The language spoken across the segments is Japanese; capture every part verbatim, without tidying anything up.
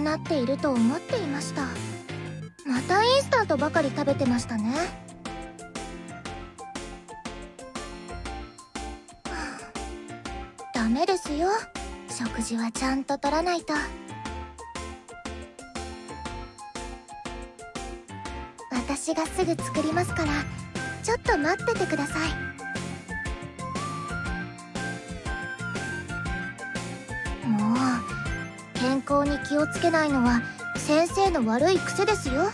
うなっていると思っていました。またインスタントばかり食べてましたね。ダメですよ。食事はちゃんと取らないと。私がすぐ作りますから、ちょっと待っててください。もう健康に気をつけないのは先生の悪い癖ですよ。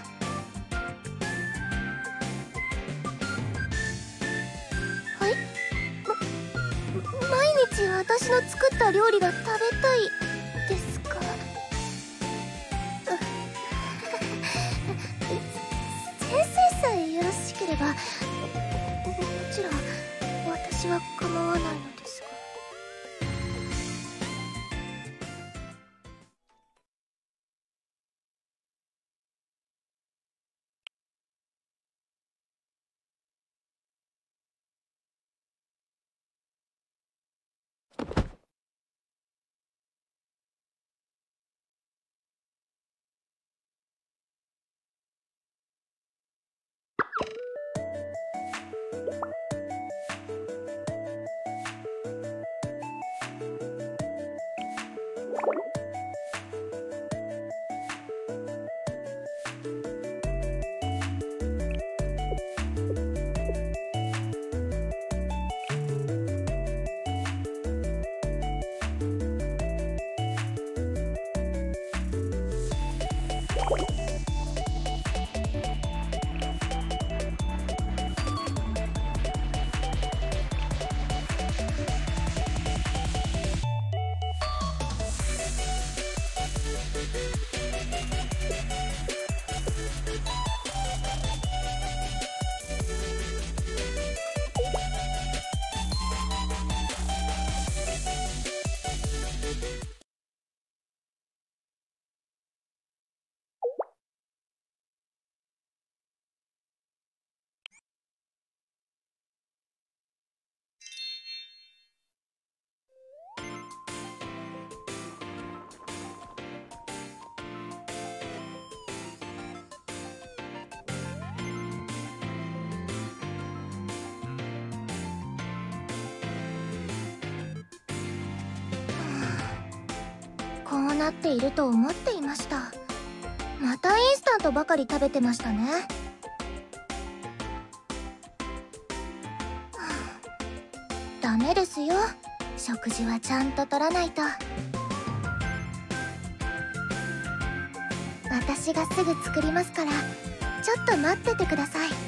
はい？ま、毎日私の作った料理が食べたいですか？先生さえよろしければ、もちろん私は構わないのですが。こうなっていると思っていました。またインスタントばかり食べてましたね。ダメですよ。食事はちゃんと取らないと。私がすぐ作りますから、ちょっと待っててください。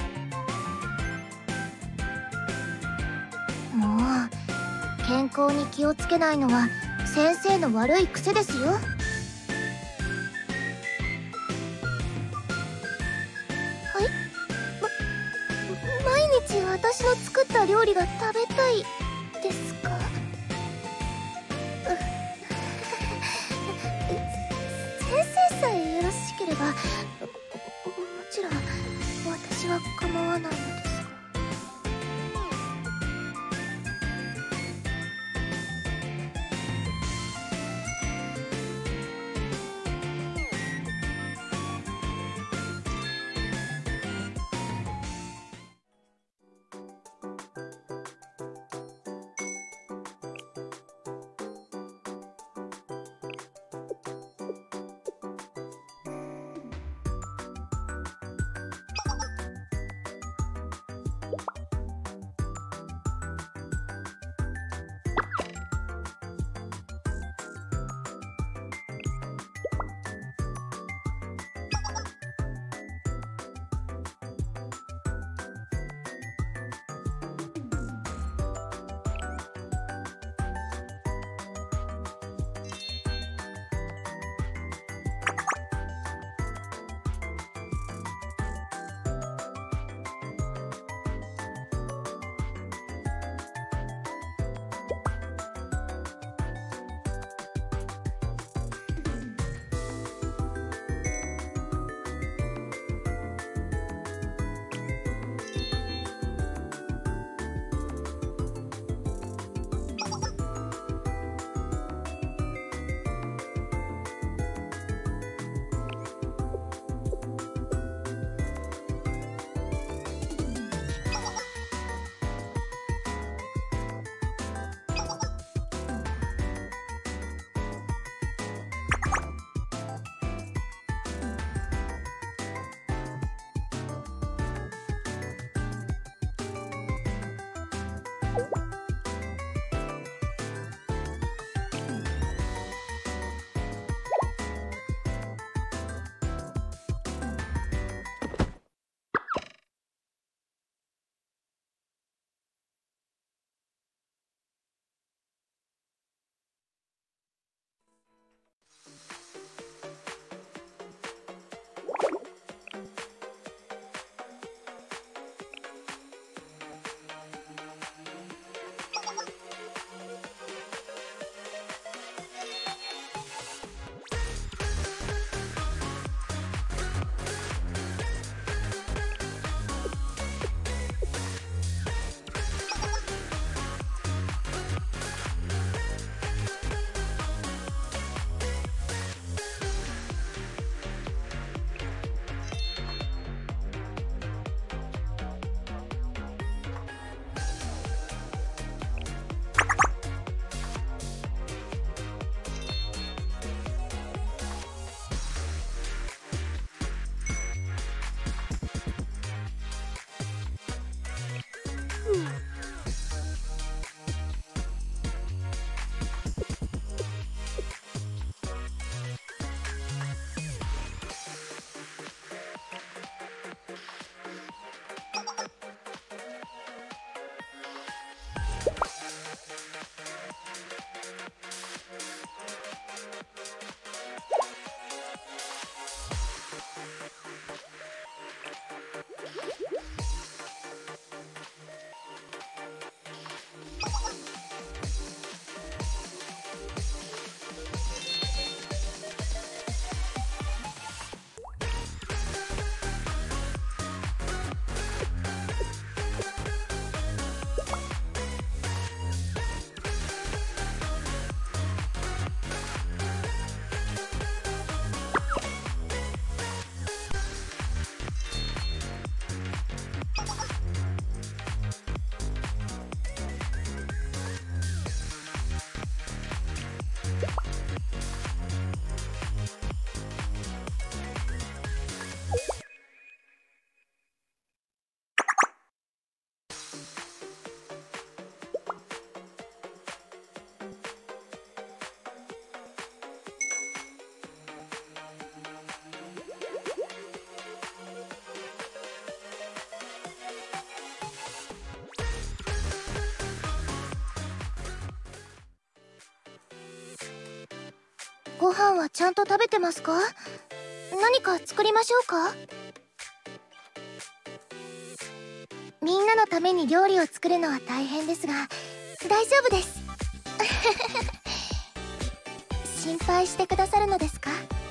もう健康に気をつけないのは先生の悪い癖ですよ。はい？ま、毎日私の作った料理が食べたいですか？先生さえよろしければ、もちろん私は構わないのですが。 飯はちゃんと食べてますか？何か作りましょうか？みんなのために料理を作るのは大変ですが大丈夫です。心配してくださるのですか？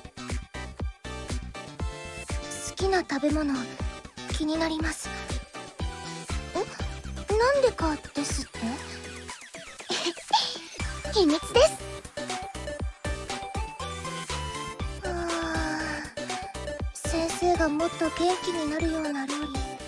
好きな食べ物気になります。ん？なんでかですって？秘密です。あー、先生がもっと元気になるような料理